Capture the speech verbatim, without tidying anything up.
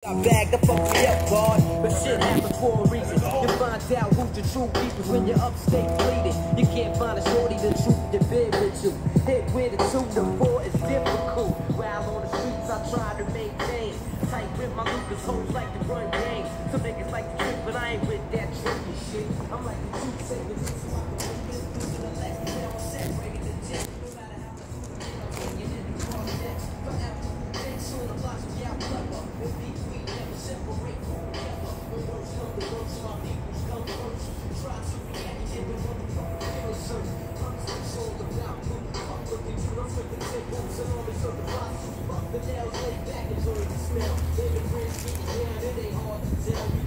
I bagged up on me up guard, but shit happens for a reason. You find out who's the true people when you're upstate bleeding. You can't find a shorty the truth to bed with you. Hit with a two to four is difficult. While on the streets I try to maintain tight with my Lucas hoes like to run game. Some niggas like to drink, but I ain't with that tricky shit. I'm like the truth saving this so I can make this through to the left. Now I'm separated the jet. No matter how much you can I'm taking it in the car next. Forever, it's on the blocks of y'all clever. With me, we never separate forever. When words come to words, my peoples come first. Try to react in the motherfucking innocence. It's all about who the fuck looking to. I'm flipping tables and all this other blocks. Fuck the nails laid back, enjoy the smell. Living rich, getting down, it ain't hard to tell.